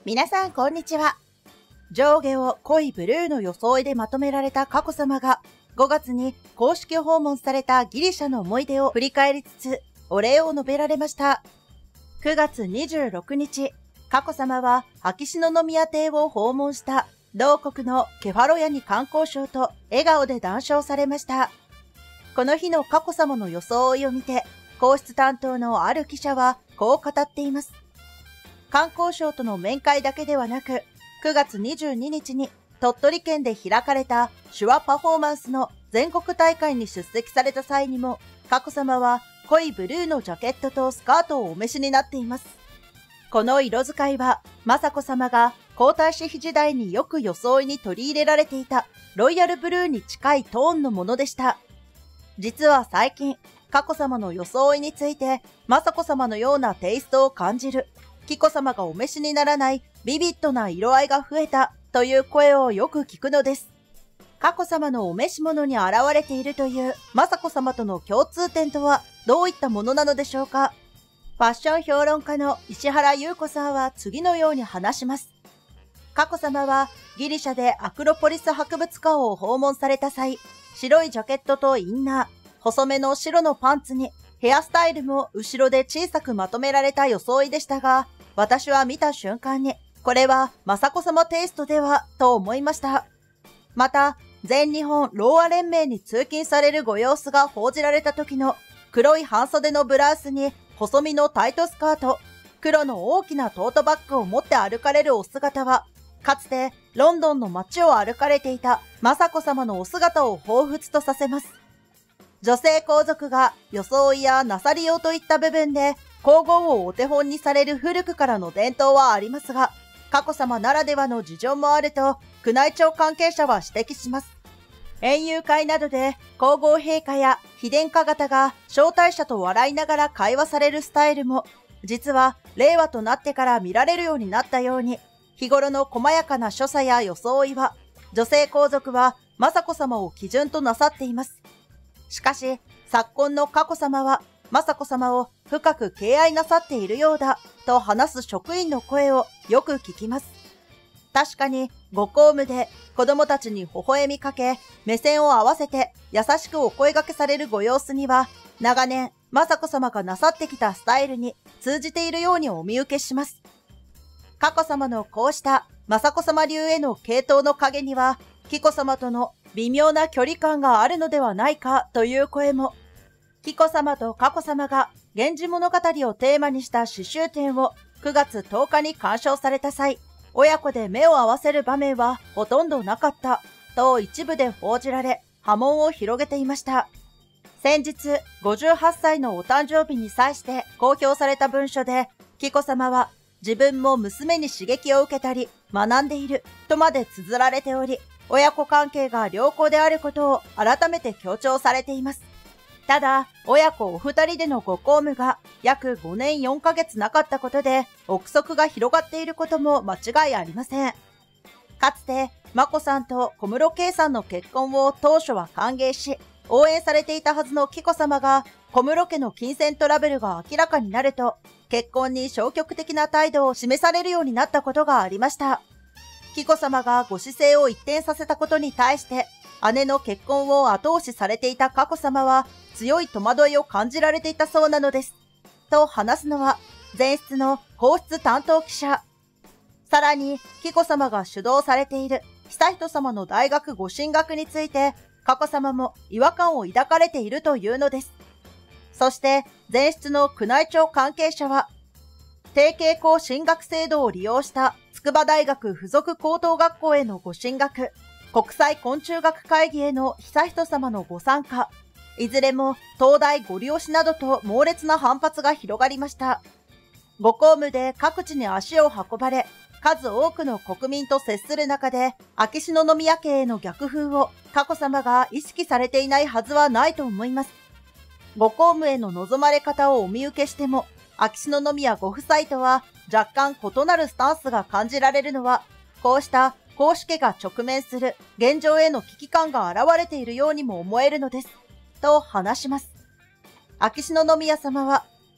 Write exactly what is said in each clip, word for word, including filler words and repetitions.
皆さんこんにちは。上下を濃いブルーの装いでまとめられた佳子さまがごがつに公式訪問されたギリシャの思い出を振り返りつつお礼を述べられました。くがつにじゅうろくにち、佳子さまは秋篠宮邸を訪問した同国のケファロヤニ観光相と笑顔で談笑されました。この日の佳子さまの装いを見て、皇室担当のある記者はこう語っています。観光省との面会だけではなく、くがつにじゅうににちに鳥取県で開かれた手話パフォーマンスの全国大会に出席された際にも、佳子さまは濃いブルーのジャケットとスカートをお召しになっています。この色使いは、雅子さまが皇太子妃時代によく装いに取り入れられていたロイヤルブルーに近いトーンのものでした。実は最近、佳子さまの装いについて、雅子さまのようなテイストを感じる、紀子さまがお召しにならないビビッドな色合いが増えたという声をよく聞くのです。佳子さまのお召し物に現れているという雅子さまとの共通点とはどういったものなのでしょうか。ファッション評論家の石原裕子さんは次のように話します。佳子さまはギリシャでアクロポリス博物館を訪問された際、白いジャケットとインナー、細めの白のパンツにヘアスタイルも後ろで小さくまとめられた装いでしたが、私は見た瞬間に、これは雅子さまテイストではと思いました。また、全日本ろうあ連盟に通勤されるご様子が報じられた時の黒い半袖のブラウスに細身のタイトスカート、黒の大きなトートバッグを持って歩かれるお姿は、かつてロンドンの街を歩かれていた雅子さまのお姿を彷彿とさせます。女性皇族が装いやなさりようといった部分で皇后をお手本にされる古くからの伝統はありますが、佳子さまならではの事情もあると宮内庁関係者は指摘します。園遊会などで皇后陛下や妃殿下方が招待者と笑いながら会話されるスタイルも、実は令和となってから見られるようになったように、日頃の細やかな所作や装いは、女性皇族は雅子さまを基準となさっています。しかし、昨今の佳子さまは、雅子さまを深く敬愛なさっているようだ、と話す職員の声をよく聞きます。確かに、ご公務で子供たちに微笑みかけ、目線を合わせて優しくお声掛けされるご様子には、長年、雅子さまがなさってきたスタイルに通じているようにお見受けします。佳子さまのこうした雅子さま流への傾倒の陰には、紀子さまとの微妙な距離感があるのではないかという声も。紀子さまと佳子さまが源氏物語をテーマにした詩集展をくがつとおかに鑑賞された際、親子で目を合わせる場面はほとんどなかったと一部で報じられ、波紋を広げていました。先日ごじゅうはっさいのお誕生日に際して公表された文書で、紀子さまは自分も娘に刺激を受けたり学んでいるとまで綴られており、親子関係が良好であることを改めて強調されています。ただ、親子お二人でのご公務が約ごねんよんかげつなかったことで、憶測が広がっていることも間違いありません。かつて、眞子さんと小室圭さんの結婚を当初は歓迎し、応援されていたはずの紀子さまが、小室家の金銭トラブルが明らかになると、結婚に消極的な態度を示されるようになったことがありました。紀子さまがご姿勢を一転させたことに対して、姉の結婚を後押しされていた佳子さまは、強い戸惑いを感じられていたそうなのです。と話すのは、前室の皇室担当記者。さらに、紀子さまが主導されている悠仁さまの大学ご進学について、佳子さまも違和感を抱かれているというのです。そして、前室の宮内庁関係者は、提携校進学制度を利用した筑波大学附属高等学校へのご進学、国際昆虫学会議への悠仁さまのご参加、いずれも東大ご利用しなどと猛烈な反発が広がりました。ご公務で各地に足を運ばれ、数多くの国民と接する中で、秋篠宮家への逆風を佳子さまが意識されていないはずはないと思います。ご公務への望まれ方をお見受けしても、秋篠宮ご夫妻とは若干異なるスタンスが感じられるのは、こうした皇嗣家が直面する現状への危機感が現れているようにも思えるのです。と話します。秋篠宮さまは、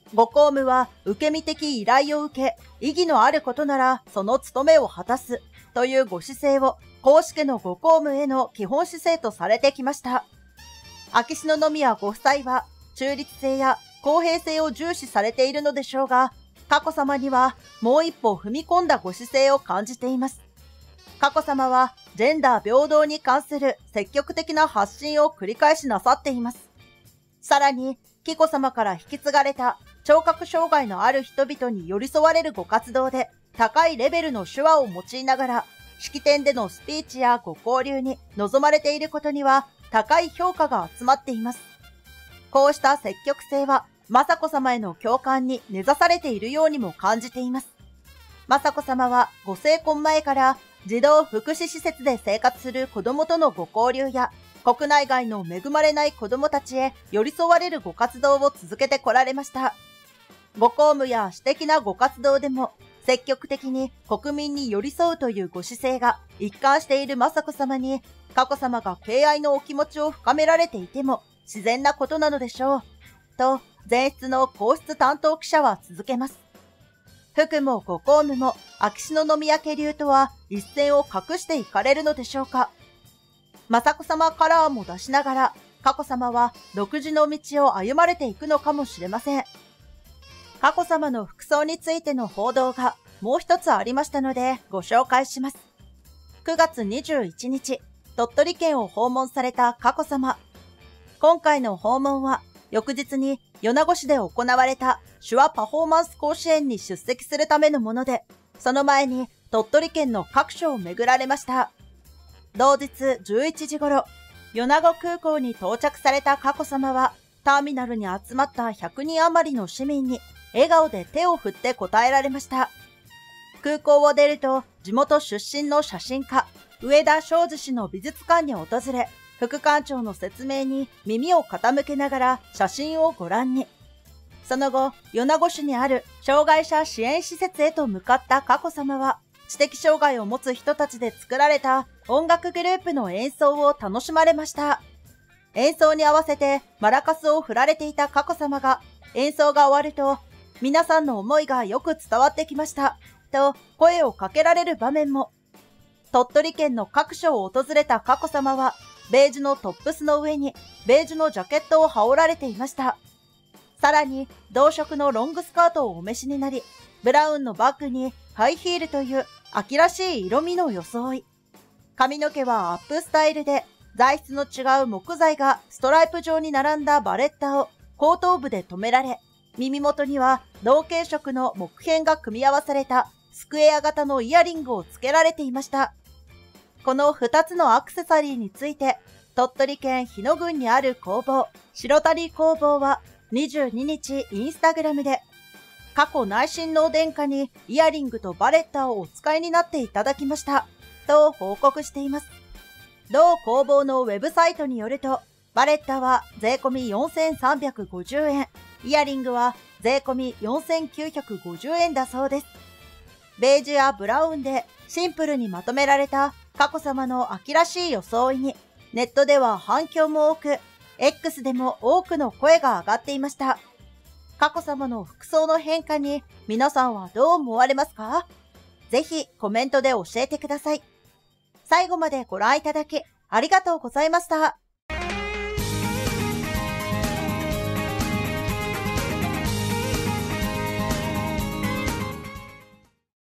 ご公務は受け身的依頼を受け、意義のあることならその務めを果たすというご姿勢を公式のご公務への基本姿勢とされてきました。秋篠宮ご夫妻は中立性や公平性を重視されているのでしょうが、佳子さまにはもう一歩踏み込んだご姿勢を感じています。佳子さまはジェンダー平等に関する積極的な発信を繰り返しなさっています。さらに、紀子さまから引き継がれた聴覚障害のある人々に寄り添われるご活動で高いレベルの手話を用いながら式典でのスピーチやご交流に臨まれていることには高い評価が集まっています。こうした積極性は雅子さまへの共感に根ざされているようにも感じています。雅子さまはご成婚前から児童福祉施設で生活する子どもとのご交流や国内外の恵まれない子どもたちへ寄り添われるご活動を続けてこられました。ご公務や私的なご活動でも積極的に国民に寄り添うというご姿勢が一貫している雅子さまに、佳子さまが敬愛のお気持ちを深められていても自然なことなのでしょう。と、前室の皇室担当記者は続けます。服もご公務も秋篠宮家流とは一線を画していかれるのでしょうか。雅子さまカラーも出しながら、佳子さまは独自の道を歩まれていくのかもしれません。佳子さまの服装についての報道がもう一つありましたのでご紹介します。くがつにじゅういちにち、鳥取県を訪問された佳子さま。今回の訪問は翌日に米子市で行われた手話パフォーマンス甲子園に出席するためのもので、その前に鳥取県の各所を巡られました。同日じゅういちじ頃、米子空港に到着された佳子さまは、ターミナルに集まったひゃくにん余りの市民に笑顔で手を振って応えられました。空港を出ると、地元出身の写真家、上田昌司氏の美術館に訪れ、副館長の説明に耳を傾けながら写真をご覧に。その後、米子市にある障害者支援施設へと向かった佳子さまは、知的障害を持つ人たちで作られた音楽グループの演奏を楽しまれました。演奏に合わせてマラカスを振られていた佳子さまが、演奏が終わると、皆さんの思いがよく伝わってきました、と声をかけられる場面も。鳥取県の各所を訪れた佳子さまは、ベージュのトップスの上にベージュのジャケットを羽織られていました。さらに、同色のロングスカートをお召しになり、ブラウンのバッグにハイヒールという秋らしい色味の装い。髪の毛はアップスタイルで、材質の違う木材がストライプ状に並んだバレッタを後頭部で留められ、耳元には同系色の木片が組み合わされたスクエア型のイヤリングをつけられていました。このふたつのアクセサリーについて、鳥取県日野郡にある工房、白谷工房はにじゅうににちインスタグラムで、過去内親王殿下にイヤリングとバレッタをお使いになっていただきました、と報告しています。同工房のウェブサイトによると、バレッタは税込みよんせんさんびゃくごじゅうえん、イヤリングは税込みよんせんきゅうひゃくごじゅうえんだそうです。ベージュやブラウンでシンプルにまとめられた佳子さまの秋らしい装いに、ネットでは反響も多く、X でも多くの声が上がっていました。佳子さまの服装の変化に皆さんはどう思われますか？ぜひコメントで教えてください。最後までご覧いただきありがとうございました。